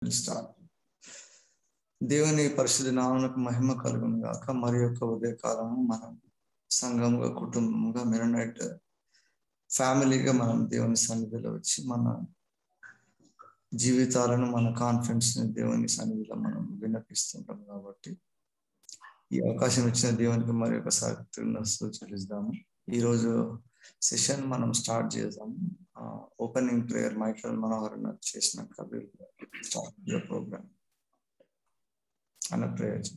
Start. దేవుని పరిశుద్ధ నామమునకు మహిమ కలుగును గాక. మరి యొక్క ఉదయకాలము మనం సంఘంగా, కుటుంబంగా, మెరనైట్ ఫ్యామిలీగా మనం దేవుని సన్నిధిలో వచ్చి మన జీవితాలను, మన కాన్ఫిడెన్స్ ని దేవుని సన్నిధిలో మనం విన్నపిస్తుంటాం. కాబట్టి ఈ అవకాశం ఇచ్చిన దేవునికి మరి ఒకసారి కృతజ్ఞతలు చెల్లిద్దాము. ఈరోజు సెషన్ మనం స్టార్ట్ చేద్దాము. ఓపెనింగ్ ప్రేయర్ మైకేల్ మనోహర్ చేసినాక స్టార్ట్ ప్రోగ్రామ్ అన్న ప్రేయర్.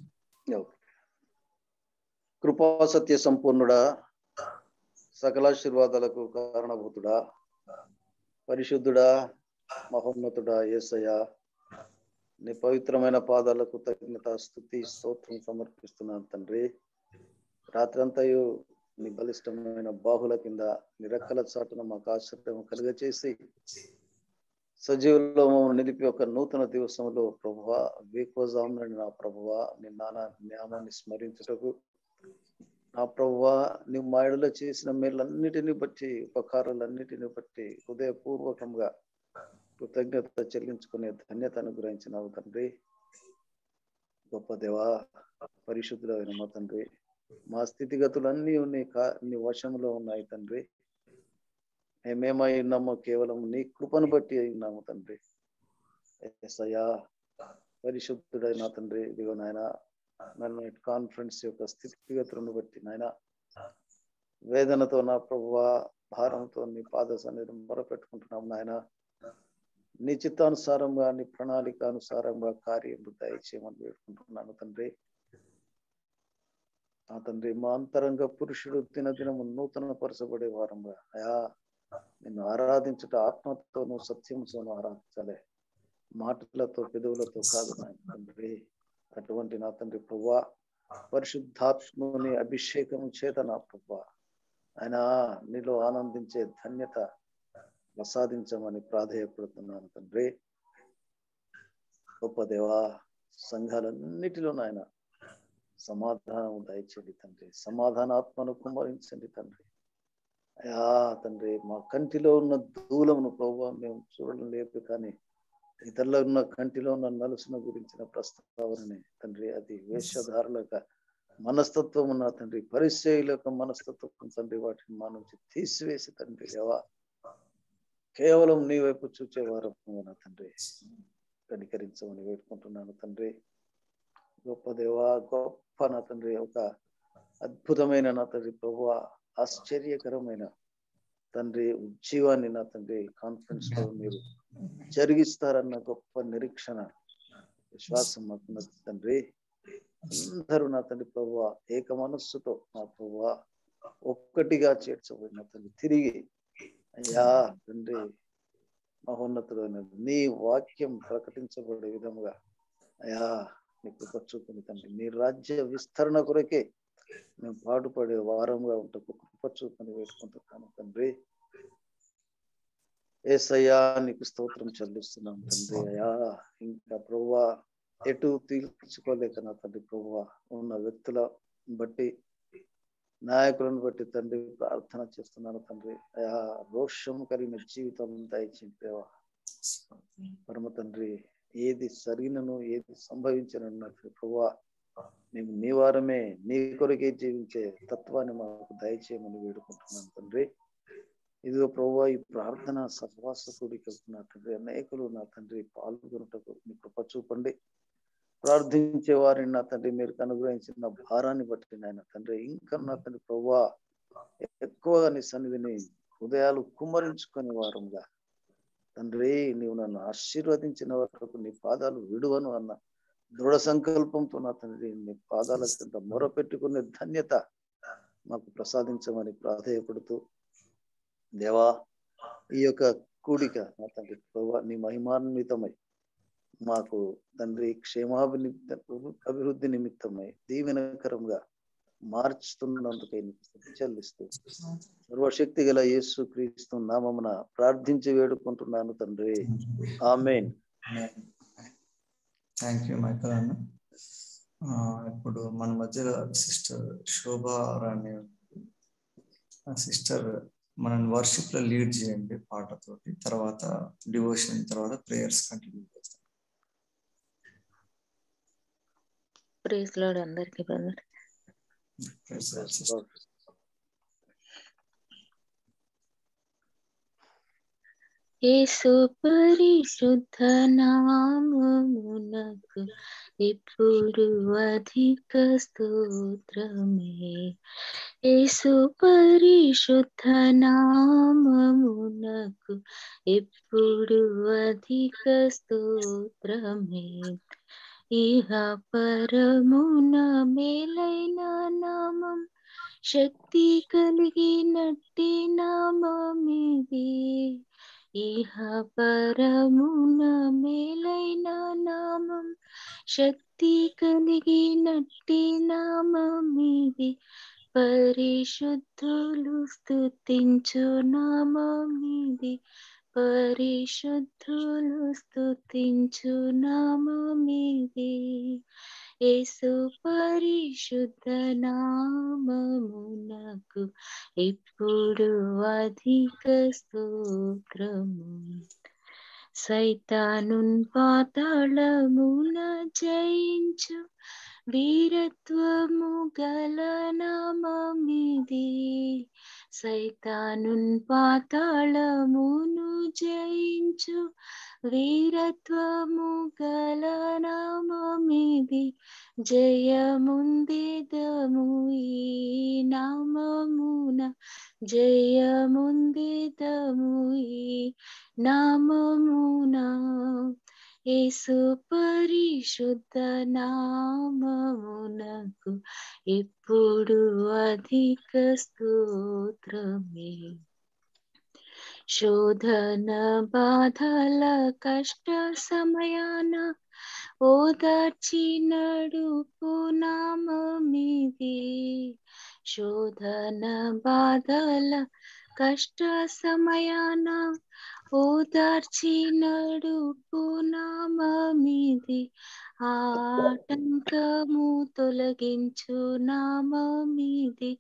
కృపా సత్య సంపూర్ణుడా, సకలాశీర్వాదాలకు కారణభూతుడా, పరిశుద్ధుడా, మహోన్నతుడా యేసయ్య, నీ పవిత్రమైన పాదాలకు తగినత స్తుతి స్తోత్రం సమర్పిస్తున్నాను తండ్రి. రాత్రంతయు నీ బలిష్టమైన బాహుల కింద నిరక్కల చాటున మాకు ఆశ్రయం కలుగచేసి సజీవుల్లో నిలిపి ఒక నూతన దివసంలో ప్రభువా, వేకోజామున నా ప్రభువా నీ నామాన్ని స్మరించుటకు, నా ప్రభువా నీ మాయడలో చేసిన మేలన్నిటిని బట్టి, ఉపకారాలన్నిటిని బట్టి హృదయపూర్వకంగా కృతజ్ఞత చెల్లించుకునే ధన్యత అనుగ్రహించినావు తండ్రి. గొప్ప దేవా, పరిశుద్ధులైన మా తండ్రి, మా స్థితిగతులన్నీ నీ వశంలో ఉన్నాయి తండ్రి. మేమేమై ఉన్నామో కేవలం నీ కృపను బట్టి ఉన్నాము తండ్రి. యేసయ్యా, పరిశుద్ధుడైన తండ్రి, ఇదిగో నాయన మెరనైట్ కాన్ఫరెన్స్ యొక్క స్థితిగతులను బట్టి నాయన వేదనతో నా ప్రభువా, భారంతో నీ పాద సన్నిధిని మొరపెట్టుకుంటున్నాం నాయన. నీ చిత్తానుసారంగా, నీ ప్రణాళిక అనుసారంగా కార్యం దయచేయమని వేడుకుంటున్నాను తండ్రి. ఆ తండ్రి, మా అంతరంగ పురుషుడు దినదినము నూతన పరచబడే వారంగా అయా నిన్ను ఆరాధించుట ఆత్మతోనూ సత్యంతోనూ ఆరాధించాలి, మాటలతో పెదవులతో కాదు నాయన తండ్రి. అటువంటి నా తండ్రి ప్రభువా, పరిశుద్ధాత్మని అభిషేకం చేత నా ప్రభువా ఆయన నీలో ఆనందించే ధన్యత ప్రసాదించమని ప్రాధేయపడుతున్నాను తండ్రి. గొప్ప దేవా, సంఘాలన్నిటిలో నాయన సమాధానం దయచేయండి తండ్రి. సమాధానాత్మను కుమ్మరించండి తండ్రి. అయా తండ్రి, మా కంటిలో ఉన్న దూలమును ప్రభువా మేము చూడడం లేదు, కానీ ఇతరులో ఉన్న కంటిలో ఉన్న నలుసును గురించిన ప్రస్తావనని తండ్రి, అది వేషధారుల మనస్తత్వం ఉన్న తండ్రి, పరిచయుల యొక్క మనస్తత్వం తండ్రి, వాటిని మా నుంచి తీసివేసి తండ్రి దేవా కేవలం నీ వైపు చూచేవారు నా తండ్రి కనికరించమని వేడుకుంటున్నాను తండ్రి. గొప్ప దేవా, గొప్ప నా తండ్రి, ఒక అద్భుతమైన నా తండ్రి ప్రభువా, ఆశ్చర్యకరమైన తండ్రి ఉజ్జీవాన్ని నా తండ్రి కాన్ఫరెన్స్ లో మీరు జరిగిస్తారన్న గొప్ప నిరీక్షణ, విశ్వాసం మాకున్నది తండ్రి. అందరూ నా తండ్రి ప్రభువా ఏక మనస్సుతో నా ప్రభువా ఒక్కటిగా చేర్చబడిన తండ్రి, తిరిగి అయ్యా తండ్రి మహోన్నతుడైన నీ వాక్యం ప్రకటించబడే విధముగా అయ్యా నీ కృప చూపుని తండ్రి. నీ రాజ్య విస్తరణ కొరకే మేము పాటుపడే వారంగా ఉంటకు కృప చూపుని వేడుకుంటున్నాను తండ్రి. యేసయ్యా, నీకు స్తోత్రం చెల్లిస్తున్నాం తండ్రి. అయ్యా ఇంకా ప్రభువా ఎటు తీర్చుకోలేక నా తండ్రి ప్రభువా ఉన్న వ్యక్తుల బట్టి, నాయకులను బట్టి తండ్రి ప్రార్థన చేస్తున్నాను తండ్రి. అయా రోషం కలిగిన జీవితం దయచేవా పరమ తండ్రి. ఏది సరిగినను ఏది సంభవించనన్నట్లు ప్రభువా మేము నీ వారమే, నీ కొరకే జీవించే తత్వాన్ని మాకు దయచేయమని వేడుకుంటున్నాను తండ్రి. ఇదిగో ప్రభువా, ఈ ప్రార్థన సహవాస కూడిక నా తండ్రి అనేకులు నా తండ్రి పాల్గొనుటకు నీ కృప చూపండి. ప్రార్థించే వారిని నా తండ్రి మీరు అనుగ్రహించిన భారాన్ని బట్టి నాయన తండ్రి ఇంకా నా తండ్రి ప్రభువా ఎక్కువగా నీ సన్నిధిని హృదయాలు కుమ్మరించుకునే వారంగా తండ్రి నీవు నన్ను ఆశీర్వదించిన వరకు నీ పాదాలు విడువను అన్న దృఢ సంకల్పంతో నా తండ్రి నీ పాదాల కింద మొరపెట్టుకునే ధన్యత మాకు ప్రసాదించమని ప్రాధేయపడుతూ దేవా ఈ యొక్క కూడిక నా తండ్రి ప్రభువా నీ మహిమాన్వితమై మాకు తండ్రి అభివృద్ధి నిమిత్తమై దీవెనకరంగా మార్చుతున్నందుకై చెల్లిస్తూ సర్వశక్తి గల యేసు క్రీస్తు నామమున ప్రార్థించి వేడుకుంటున్నాను తండ్రి. ఆమేన్. థ్యాంక్ యూ మైకల్ అన్న. ఇప్పుడు మన మధ్యలో సిస్టర్ శోభారాణి సిస్టర్ మనం వర్షిప్ లో లీడ్ చేయండి పాటతోటి, తర్వాత డివోషన్, తర్వాత ప్రేయర్స్ కంటిన్యూ చేస్తాం. ప్రైజ్ లార్డ్ అందరికి బ్రదర్. యేసు పరిశుద్ధ నామమునకు ఇప్పుడు అధిక స్తోత్రమే. యేసు పరిశుద్ధ నామమునకు ఇప్పుడు అధిక స్తోత్రమే. ఇహ పరమున మేలైన నామం, శక్తి కలిగినట్టి నామమిది. ఇహ పరమున మేలైన నామం, శక్తి కలిగినట్టి నామమిది. పరిశుద్ధులు స్తుతించు నామమిది. పరిశుద్ధులు స్తుతించు నామమిది. యేసు పరిశుద్ధ నామమునకు ఇప్పుడు అధిక స్తోత్రము. సైతానున్ పాతాళమున జయించు వీరత్వము గల నామమిది. సైతానున్ పాతాళమును జయించు వీరత్వము గల నామమిది. జయముందెదము ఈ నామమున, జయముందెదము ఈ నామమున. యేసు పరిశుద్ధ నామమునకు ఇప్పుడు అధిక స్తోత్రమే. శోధన బాధల కష్ట సమయాన ఓదార్చి నడుపు నామమిది. శోధన బాధల కష్ట సమయాన ఓదార్చి నడుపు నామమిది. ఆటంకము తొలగించు నామమిది.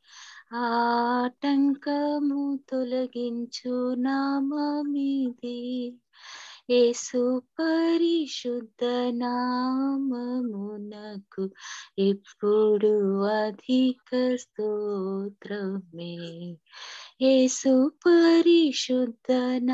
ఆటంకము తొలగించు నామమిది. యేసు పరిశుద్ధ నామమునకు ఇప్పుడు అధిక స్తోత్రమే. యేసు పరిశుద్ధ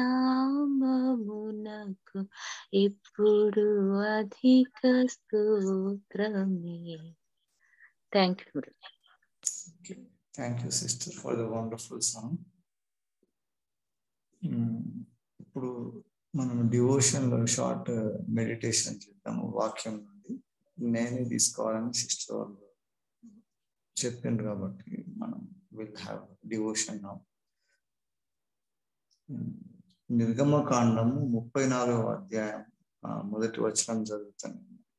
నామమునకు ఇప్పుడు అధిక స్తోత్రమే. Thank you. Thank you sister for the wonderful song. ఇప్పుడు మనం డివోషన్ లో షార్ట్ మెడిటేషన్ చేద్దాము. వాక్యం నుండి నేనే తీసుకోవాలని సిస్టర్ వాళ్ళు చెప్పిండ్రు కాబట్టి మనం విల్ హ్యావ్ డివోషన్ నౌ. నిర్గమకాండము 34వ అధ్యాయం మొదటి వచనం చదువుతాను.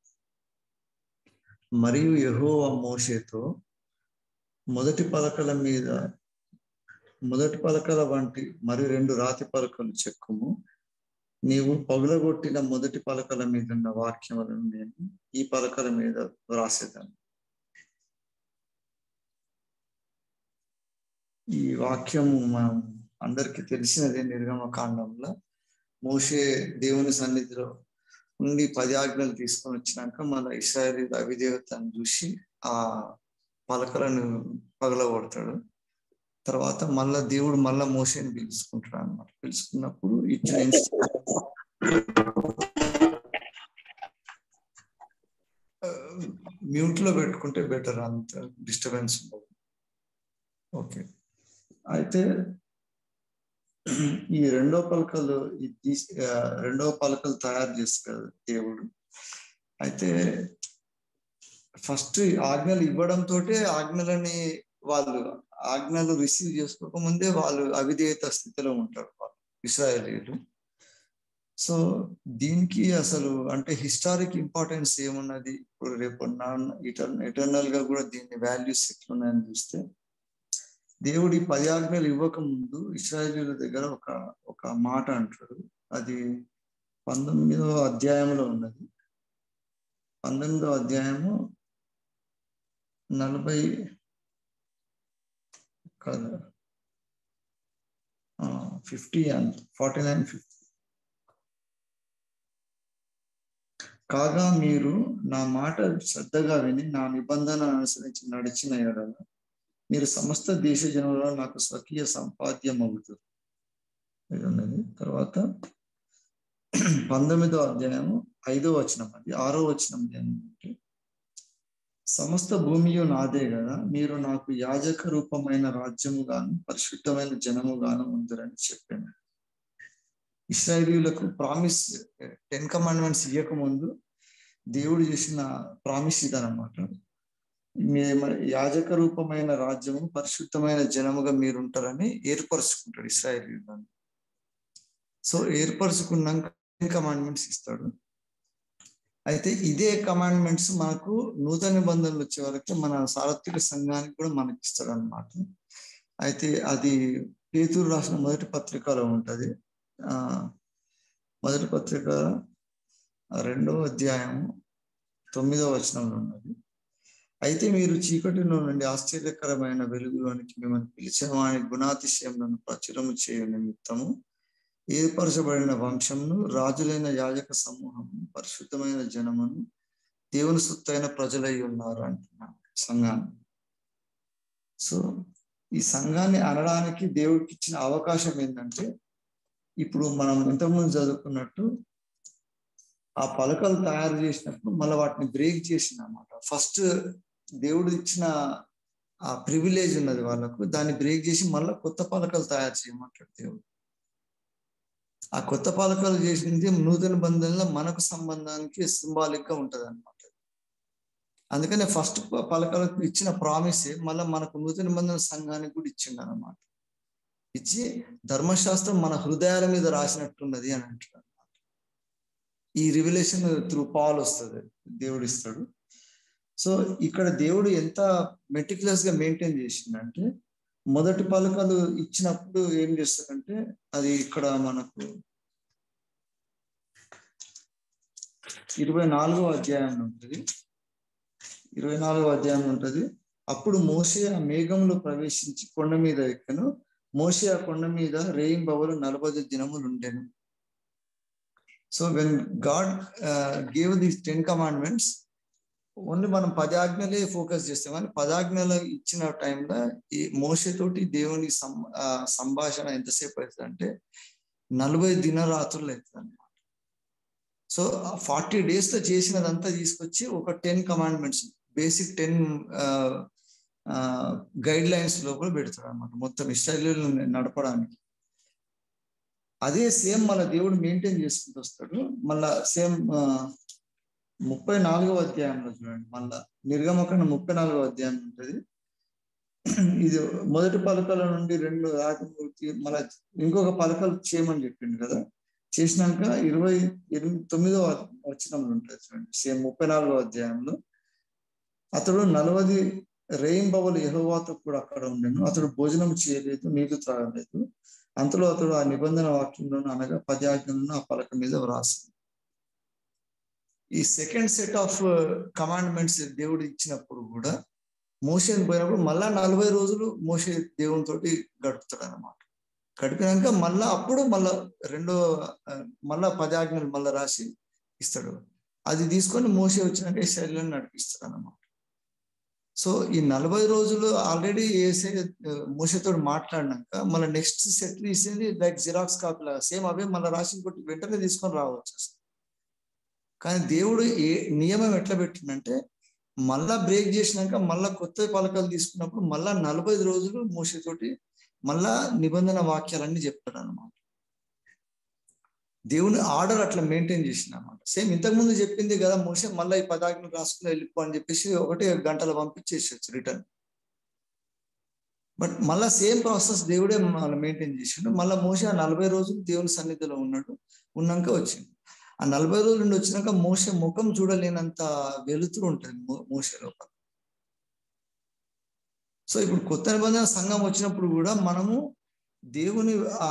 మరియు యెహోవా మోషేతో, మొదటి పలకల వంటి మరి 2 రాతి పలకలు చెక్కుము. నీవు పగులగొట్టిన మొదటి పలకల మీద ఉన్న వాక్యములను నేను ఈ పలకల మీద వ్రాసేదాను. ఈ వాక్యము మనం అందరికి తెలిసినదే. నిర్గమకాండంలో మోషే దేవుని సన్నిధిలో ఉండి 10 ఆజ్ఞలు తీసుకొని వచ్చినాక మన ఇశ్రాయేలీయుల అవిధేయతను చూసి ఆ పలకలను పగలగొడతాడు. తర్వాత మళ్ళా దేవుడు మోషేని పిలుచుకుంటాడు అన్నమాట. పిలుచుకున్నప్పుడు ఇచ్చిన మ్యూట్ లో పెట్టుకుంటే బెటర్, అంత డిస్టర్బెన్స్ ఉండదు. ఓకే, అయితే ఈ రెండో పలకలు తయారు చేస్తారు దేవుడు. అయితే ఫస్ట్ ఆజ్ఞలు ఇవ్వడంతో ఆజ్ఞలు రిసీవ్ చేసుకోకముందే వాళ్ళు అవిధేయత స్థితిలో ఉంటారు వాళ్ళు ఇశ్రాయేలీయులు. సో దీనికి అసలు అంటే హిస్టారిక్ ఇంపార్టెన్స్ ఏమున్నది, ఇప్పుడు రేపు ఎటర్నల్ గా కూడా దీని వాల్యూస్ ఎట్లున్నాయని చూస్తే, దేవుడి 10 ఆజ్ఞలు ఇవ్వక ముందు ఇశ్రాయేలీయుల దగ్గర ఒక మాట అంటాడు. అది 19వ అధ్యాయంలో ఉన్నది. 19వ అధ్యాయము 49, 50. కాగా మీరు నా మాట శ్రద్ధగా విని నా నిబంధన అనుసరించి నడిచిన ఎడల మీరు సమస్త దేశ జనులలో నాకు స్వకీయ సంపాద్యం అవుతారు. ఇది ఉన్నది. తర్వాత 19వ అధ్యాయము 5వ వచనం, అది 6వ వచనం ఏంటంటే, సమస్త భూమియు నాదే కదా, మీరు నాకు యాజక రూపమైన రాజ్యము గాను పరిశుద్ధమైన జనము గాను ఉందరని చెప్పాను. ఇశ్రాయేలీయులకు ప్రామిస్ 10 కమాండ్మెంట్స్ ఇవ్వక ముందు దేవుడు చేసిన ప్రామిస్ ఇదనమాట. యాజక రూపమైన రాజ్యము పరిశుద్ధమైన జనముగా మీరు ఉంటారని ఏర్పరచుకుంటాడు ఇశ్రాయేలీయులను. సో ఏర్పరచుకున్నాక 10 కమాండ్మెంట్స్ ఇస్తాడు. అయితే ఇదే కమాండ్మెంట్స్ మనకు నూతన నిబంధనలు వచ్చే వరకు మన సార్వత్రిక సంఘానికి కూడా మనకి ఇస్తాడు అనమాట. అయితే అది పేతురు రాసిన మొదటి పత్రికలో ఉంటది. మొదటి పత్రిక 2వ అధ్యాయము 9వ వచనంలో ఉన్నది. అయితే మీరు చీకటిలో నుండి ఆశ్చర్యకరమైన వెలుగులోనికి మిమ్మల్ని పిలిచిన వాని గుణాతిశయములను ప్రచురము చేయ నిమిత్తము ఏర్పరచబడిన వంశమును, రాజులైన యాజక సమూహము, పరిశుద్ధమైన జనమును, దేవుని సొత్తైన ప్రజలై ఉన్నారు అంటున్నాను సంఘాన్ని. సో ఈ సంఘాన్ని అనడానికి దేవుడికి ఇచ్చిన అవకాశం ఏంటంటే, ఇప్పుడు మనం ఇంతకుముందు చదువుకున్నట్టు ఆ పలకలు తయారు చేసినప్పుడు మళ్ళీ వాటిని బ్రేక్ చేసింది అన్నమాట. ఫస్ట్ దేవుడు ఇచ్చిన ఆ ప్రివిలేజ్ ఉన్నది వాళ్ళకు, దాన్ని బ్రేక్ చేసి మళ్ళీ కొత్త పలకలు తయారు చేయమంటాడు దేవుడు. ఆ కొత్త పలకలు చేసింది నూతన బంధంలో మనకు సంబంధానికి సింబాలిక్ గా ఉంటది అనమాట. అందుకనే ఫస్ట్ పలకలకు ఇచ్చిన ప్రామిసే మళ్ళీ మనకు నూతన బంధన సంఘానికి కూడా ఇచ్చిండు అనమాట. ఇచ్చి ధర్మశాస్త్రం మన హృదయాల మీద రాసినట్టున్నది అని అంటాడు అనమాట. ఈ రివిలేషన్ త్రూ పాల్ వస్తుంది, దేవుడు ఇస్తాడు. సో ఇక్కడ దేవుడు ఎంత మెటిక్యులస్ గా మెయింటైన్ చేసిందంటే, మొదటి పలకలు ఇచ్చినప్పుడు ఏం చేస్తారంటే, అది ఇక్కడ మనకు 24వ అధ్యాయం ఉంటుంది. 24వ అధ్యాయం ఉంటుంది. అప్పుడు మోషే ఆ మేఘంలో ప్రవేశించి కొండ మీద ఎక్కను. మోషే ఆ కొండ మీద రేయింబవలు 40 దినములు ఉండెను. So when God gave these 10 commandments, only మనం 10 ఆజ్ఞలే ఫోకస్ చేస్తాం. కానీ 10 ఆజ్ఞలు ఇచ్చిన టైంలో ఈ మోషేతోటి దేవుని సంభాషణ ఎంతసేపు అవుతుంది అంటే 40 దినరాత్రులు అవుతుంది అన్నమాట. సో 40 days లో చేసినదంతా తీసుకొచ్చి ఒక 10 కమాండ్మెంట్స్, బేసిక్ 10 గైడ్ లైన్స్ లోపల పెడతాడు అనమాట, మొత్తం ఇశ్రాయేలీయులను నడపడానికి. అదే సేమ్ మళ్ళీ దేవుడు మెయింటైన్ చేసుకుంటూ వస్తాడు. మళ్ళా సేమ్ 34వ అధ్యాయంలో చూడండి, మళ్ళా నిర్గమకాండ 34వ అధ్యాయం ఉంటుంది. ఇది మొదటి పలకల నుండి 2 రాజమూర్తి మళ్ళా ఇంకొక పలకలు చేయమని చెప్పిండు కదా. చేసినాక 29వ వచనంలో ఉంటుంది చూడండి, సేమ్ 34వ అధ్యాయంలో. అతడు 40 రేయింబవలు యెహోవాతో కూడా అక్కడ ఉండెను. అతడు భోజనం చేయలేదు, నీళ్లు త్రాగలేదు. అంతలో అతడు ఆ నిబంధన వాక్యంలోను అనగా 10 ఆజ్ఞలను ఆ పలక మీద వ్రాసింది. ఈ సెకండ్ సెట్ ఆఫ్ కమాండ్మెంట్స్ దేవుడు ఇచ్చినప్పుడు కూడా మోషేని పోయినప్పుడు మళ్ళా 40 రోజులు మోషే దేవునితో గడుపుతాడు అనమాట. గడిపినాక మళ్ళా అప్పుడు మళ్ళా 10 ఆజ్ఞలు మళ్ళా రాసి ఇస్తాడు. అది తీసుకొని మోషే వచ్చినాక ఇశ్రాయేలును నడిపిస్తాడు అన్నమాట. సో ఈ 40 రోజులు ఆల్రెడీ మోషేతో మాట్లాడినాక మళ్ళీ నెక్స్ట్ సెట్ తీసేది లైక్ జిరాక్స్ కాపీ లాగా సేమ్ అవే మళ్ళీ రాసి ఇంకోటి వెంటనే తీసుకొని రావచ్చు. కానీ దేవుడు నియమం ఎట్లా పెట్టిందంటే, మళ్ళా బ్రేక్ చేసినాక మళ్ళా కొత్త పలకలు తీసుకున్నప్పుడు మళ్ళా 40 రోజులు మోషేతోటి మళ్ళా నిబంధన వాక్యాలన్నీ చెప్తాడు అనమాట. దేవుని ఆర్డర్ అట్లా మెయింటైన్ చేసింది అనమాట. సేమ్ ఇంతకుముందు చెప్పింది కదా మోషే, మళ్ళీ ఈ 10 ఆజ్ఞలు రాసుకుని వెళ్ళిపో అని చెప్పేసి 1 గంటలో పంపించేసచ్చు రిటర్న్. బట్ మళ్ళా సేమ్ ప్రాసెస్ దేవుడే మళ్ళీ మెయింటైన్ చేసిండు. మళ్ళీ మోషే 40 రోజులు దేవుని సన్నిధిలో ఉన్నాక వచ్చింది. ఆ 40 రోజుల నుండి వచ్చినాక మోషే ముఖం చూడలేనంత వెలుతురు ఉంటుంది మోషే లోపల. సో ఇప్పుడు కొత్త నిబంధన సంఘం వచ్చినప్పుడు కూడా మనము దేవుని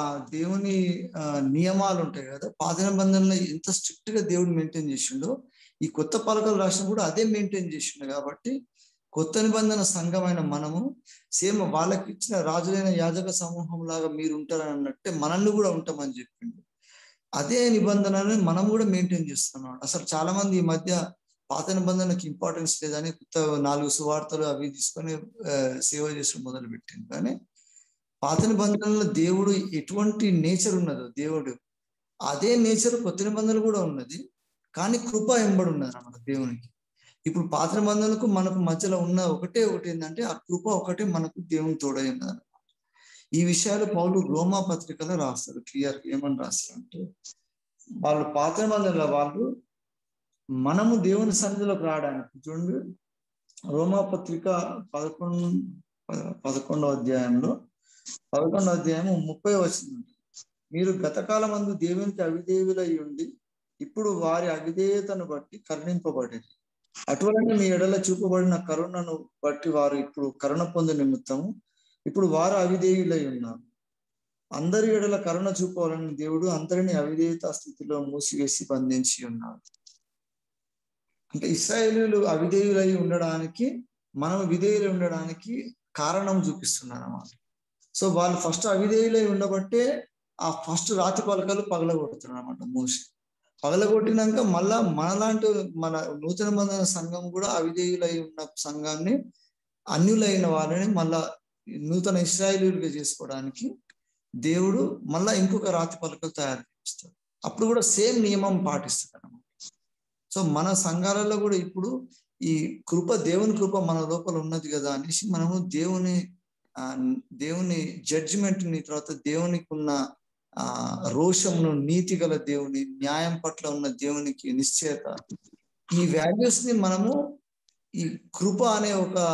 నియమాలు ఉంటాయి కదా, పాత నిబంధనలో ఎంత స్ట్రిక్ట్ గా దేవుడు మెయింటైన్ చేసిండో ఈ కొత్త పలకలు రాసిన కూడా అదే మెయింటైన్ చేసిండు. కాబట్టి కొత్త నిబంధన సంఘమైన మనము సేమ్ వాళ్ళకి ఇచ్చిన రాజులైన యాజక సమూహం లాగా మీరు ఉంటారని అన్నట్టే మనల్ని కూడా ఉంటామని చెప్పిండు. అదే నిబంధనని మనం కూడా మెయింటైన్ చేస్తున్నాం. అసలు చాలా మంది ఈ మధ్య పాత నిబంధనకి ఇంపార్టెన్స్ లేదని కొత్త 4 సువార్తలు అవి తీసుకొని సేవ చేసి మొదలు పెట్టింది. కానీ పాత నిబంధనలో దేవుడు ఎటువంటి నేచర్ ఉన్నదో దేవుడు అదే నేచర్ కొత్త నిబంధనలు కూడా ఉన్నది. కానీ కృప ఎంబడి ఉన్నది అన్నమాట దేవునికి. ఇప్పుడు పాత నిబంధనలకు మనకు మధ్యలో ఉన్న ఒకటి ఏంటంటే ఆ కృప ఒకటే మనకు దేవుని తోడై ఉన్నది. ఈ విషయాలు పౌలు రోమా పత్రికలో రాస్తారు. క్లియర్ ఏమని రాస్తారు అంటే, వాళ్ళు పాత నిబంధనల వాళ్ళు మనము దేవుని సన్నిధిలోకి రావడానికి చూడండి, రోమా పత్రిక 11వ అధ్యాయంలో 30వ వచనం, మీరు గతకాలమందు దేవునికి అవిధేయులై ఉండి ఇప్పుడు వారి అవిధేయతను బట్టి కరుణింపబడేది. అటువంటి మీ ఎడల చూపబడిన కరుణను బట్టి వారు ఇప్పుడు కరుణ పొందు నిమిత్తము ఇప్పుడు వారు అవిధేయులై ఉన్నారు. అందరి ఎడల కరుణ చూపవాలని దేవుడు అందరినీ అవిధేయత స్థితిలో మూసివేసి బంధించి ఉన్నారు. అంటే ఇశ్రాయేలీయులు అవిధేయులై ఉండడానికి, మనం విధేయులై ఉండడానికి కారణం చూపిస్తున్నారు అన్నమాట. సో వాళ్ళు ఫస్ట్ అవిధేయులై ఉండబట్టే ఆ ఫస్ట్ రాతి పలకలు పగలగొడుతున్నారు అన్నమాట. మోషే పగలగొట్టినాక మళ్ళా మనలాంటి మన నూతన బంధన సంఘం కూడా అవిధేయులై ఉన్న సంఘాన్ని, అన్యులైన వాళ్ళని మళ్ళా నూతన ఇశ్రాయేలీయులుగా చేసుకోవడానికి దేవుడు మళ్ళా ఇంకొక రాతి పలకలు తయారు చేస్తాడు. అప్పుడు కూడా సేమ్ నియమం పాటిస్తాడు అన్నమాట. సో మన సంఘాలలో కూడా ఇప్పుడు ఈ కృప, దేవుని కృప మన లోపల ఉన్నది కదా అనేసి మనము దేవుని జడ్జిమెంట్ ని, తర్వాత దేవునికి ఉన్న రోషమును, నీతి గల దేవుని, న్యాయం పట్ల ఉన్న దేవునికి నిశ్చయత, ఈ వాల్యూస్ ని మనము ఈ కృప అనే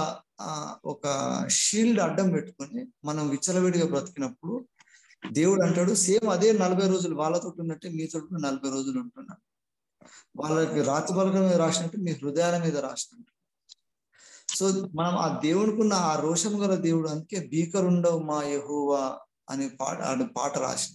ఒక షీల్డ్ అడ్డం పెట్టుకొని మనం విచ్చలవిడిగా బ్రతికినప్పుడు దేవుడు అంటాడు సేమ్ అదే 40 రోజులు వాళ్ళతో ఉన్నట్టే మీతో 40 రోజులు ఉంటున్నాడు. వాళ్ళకి రాతి పలకల మీద రాసినట్టు మీ హృదయాల మీద రాసినట్టు. సో మనం ఆ దేవునికున్న ఆ రోషం గల దేవుడు, అందుకే భీకరుండవు మా యెహోవా అనే పాట రాసింది.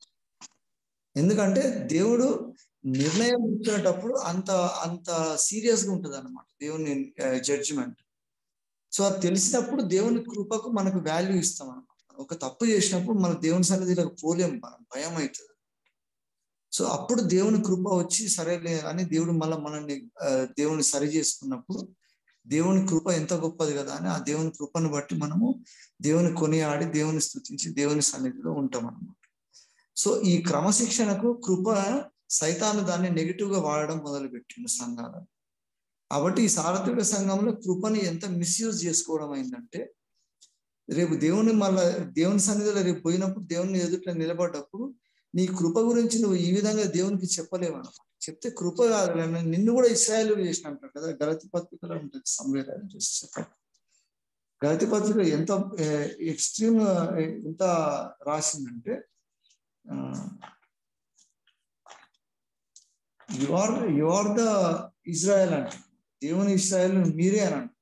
ఎందుకంటే దేవుడు నిర్ణయం ఇచ్చినప్పుడు అంత సీరియస్ గా ఉంటుంది అన్నమాట దేవుని జడ్జిమెంట్. సో అది తెలిసినప్పుడు దేవుని కృపకు మనకు వాల్యూ ఇస్తాం అన్నమాట. ఒక తప్పు చేసినప్పుడు మన దేవుని సన్నిధిలోకి పోలేం, మనం భయం అవుతుంది. సో అప్పుడు దేవుని కృప వచ్చి సరేలే అని దేవుడు మళ్ళీ మనల్ని దేవుని సరి చేసుకున్నప్పుడు దేవుని కృప ఎంత గొప్పది కదా అని ఆ దేవుని కృపను బట్టి మనము దేవుని కొనియాడి, దేవుని స్తుతించి, దేవుని సన్నిధిలో ఉంటాం అన్నమాట. సో ఈ క్రమశిక్షణకు కృప సైతాను దాన్ని నెగిటివ్ గా వాడడం మొదలుపెట్టిండు సంఘాలను. కాబట్టి ఈ సార్వత్రిక సంఘంలో కృపని ఎంత మిస్యూజ్ చేసుకోవడం అయిందంటే, రేపు దేవుని సన్నిధిలో రేపు పోయినప్పుడు దేవుని ఎదుట నిలబడ్డప్పుడు నీ కృప గురించి నువ్వు ఈ విధంగా దేవునికి చెప్పలేవు అన్నమాట. చెప్తే కృప కాదు, నిన్ను కూడా ఇశ్రాయేలు చేసిన అంటారు కదా, గలతీ పత్రికలో ఉంటుంది. సంవేదన చేసి చెప్పారు. గలతీ పత్రిక ఎంత ఎక్స్ట్రీమ్ ఎంత రాసిందంటే, యు ఆర్ ద ఇజ్రాయెల్ అంటే, దేవుని ఇశ్రాయేలు మీరే అని అంట.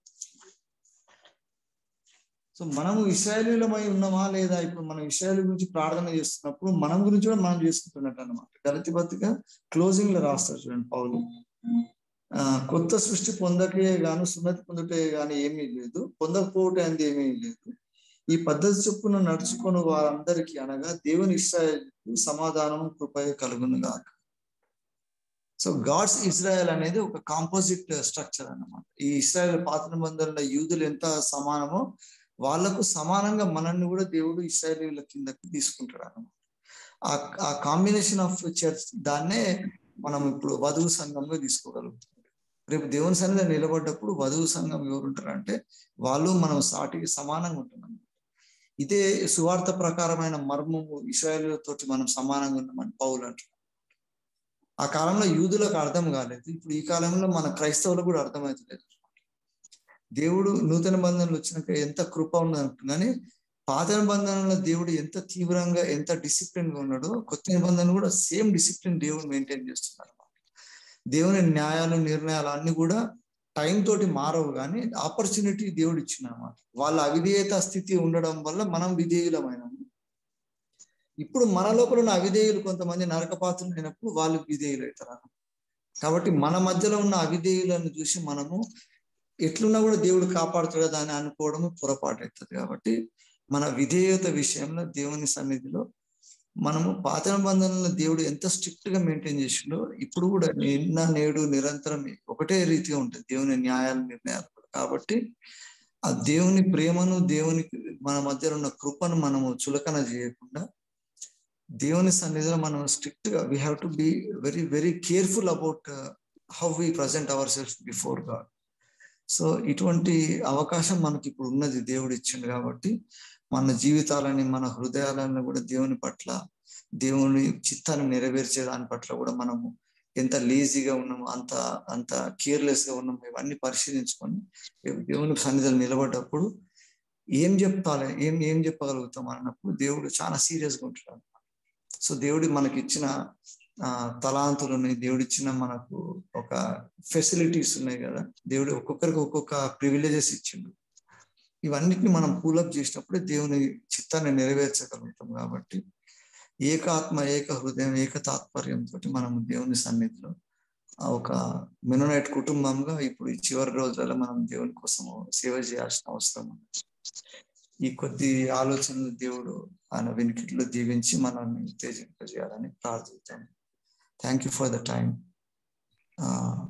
సో మనము ఇశ్రాయేలీలమై ఉన్నామా లేదా? ఇప్పుడు మనం ఇశ్రాయేల్ గురించి ప్రార్థన చేస్తున్నప్పుడు మనం గురించి కూడా మనం చేసుకుంటున్నట్టు అన్నమాట. గలతీ పత్రిక క్లోజింగ్ లో రాస్తారు చూడండి పౌలు, కొత్త సృష్టి పొందకే గాను సున్నతి పొందుటే గాని ఏమీ లేదు, పొందకపోవటే అనేది ఏమీ లేదు. ఈ పద్ధతి చొప్పున నడుచుకుని వారందరికీ అనగా దేవుని ఇశ్రాయేలుకు సమాధానం కృపయ కలుగును గాక. సో గాడ్స్ ఇజ్రాయెల్ అనేది ఒక కాంపోజిట్ స్ట్రక్చర్ అన్నమాట. ఈ ఇజ్రాయెల్ పాత నిబంధనల యూదులు ఎంత సమానమో వాళ్లకు సమానంగా మనల్ని కూడా దేవుడు ఇశ్రాయేలీయుల కిందకి తీసుకుంటాడు అన్నమాట. ఆ కాంబినేషన్ ఆఫ్ చర్చ్, దాన్నే మనం ఇప్పుడు వధువు సంఘంగా తీసుకోగలుగుతాం. రేపు దేవుని సన్నిధిలో నిలబడ్డప్పుడు వధువు సంఘం ఎవరు ఉంటారంటే వాళ్ళు మనం సాటికి సమానంగా ఉంటున్నాం. ఇదే సువార్త ప్రకారమైన మర్మము, ఇశ్రాయేలీయులతోటి మనం సమానంగా ఉన్నామని పౌలు అంటారు. ఆ కాలంలో యూదులకు అర్థం కాలేదు, ఇప్పుడు ఈ కాలంలో మన క్రైస్తవులకు కూడా అర్థమవుతలేదు. దేవుడు నూతన బంధనలు వచ్చినాక ఎంత కృప ఉన్నదంటు, కానీ పాత నిబంధనలో దేవుడు ఎంత తీవ్రంగా, ఎంత డిసిప్లిన్ గా ఉన్నాడో కొత్త నిబంధనలు కూడా సేమ్ డిసిప్లిన్ దేవుడు మెయింటైన్ చేస్తున్నారు. దేవుని న్యాయాలు, నిర్ణయాలు అన్ని కూడా టైం తోటి మారవు, కానీ ఆపర్చునిటీ దేవుడు ఇచ్చిన అన్నమాట. వాళ్ళ అవిధేయత స్థితి ఉండడం వల్ల మనం విధేయులమైనాము. ఇప్పుడు మన లోపల ఉన్న అవిధేయులు కొంతమంది నరకపాత్రులు అయినప్పుడు వాళ్ళు విధేయులు అవుతారు. కాబట్టి మన మధ్యలో ఉన్న అవిధేయులను చూసి మనము ఎట్లున్నా కూడా దేవుడు కాపాడుతాడు అని అనుకోవడం పొరపాటు అవుతుంది. కాబట్టి మన విధేయత విషయంలో దేవుని సన్నిధిలో మనము పాత నిబంధనలను దేవుడు ఎంత స్ట్రిక్ట్ గా మెయింటైన్ చేసిండో ఇప్పుడు కూడా నిన్న నేడు నిరంతరం ఒకటే రీతిగా ఉంటుంది దేవుని న్యాయాలు నిర్ణయాలు కూడా. కాబట్టి ఆ దేవుని ప్రేమను దేవునికి మన మధ్య ఉన్న కృపను మనము చులకన చేయకుండా దేవుని సన్నిధిలో మనం స్ట్రిక్ట్ గా we have to be very very careful about how we present our self before God. So ఇటువంటి అవకాశం మనకి ఇప్పుడు ఉన్నది దేవుడు ఇచ్చిండు. కాబట్టి మన జీవితాలని మన హృదయాలను కూడా దేవుని పట్ల దేవుని చిత్తాన్ని నెరవేర్చే దాని పట్ల కూడా మనము ఎంత లేజీగా ఉన్నాము, అంత కేర్లెస్ గా ఉన్నాము, ఇవన్నీ పరిశీలించుకొని దేవుని సన్నిధిలో నిలబడ్డప్పుడు ఏం చెప్తాలి, ఏం చెప్పగలుగుతాం అన్నప్పుడు దేవుడు చాలా సీరియస్ గా ఉంటాడు. సో దేవుడు మనకి ఇచ్చిన తలాంతులని, దేవుడిచ్చిన మనకు ఒక ఫెసిలిటీస్ ఉన్నాయి కదా, దేవుడు ఒక్కొక్కరికి ఒక్కొక్క ప్రివిలేజెస్ ఇచ్చిండు. ఇవన్నిటిని మనం పూలప్ చేసినప్పుడే దేవుని చిత్తాన్ని నెరవేర్చగలుగుతాం. కాబట్టి ఏకాత్మ, ఏక హృదయం, ఏక తాత్పర్యంతో మనం దేవుని సన్నిధిలో ఒక మెనోనైట్ కుటుంబంగా ఇప్పుడు ఈ చివరి రోజులలో మనం దేవుని కోసం సేవ చేయాల్సిన అవసరం ఉంది. ఈ కొద్ది ఆలోచనలు దేవుడు ఆయన వెనుకిట్లో దీవించి మనల్ని ఉత్తేజింపజేయాలని ప్రార్థిస్తాను. Thank you for the time.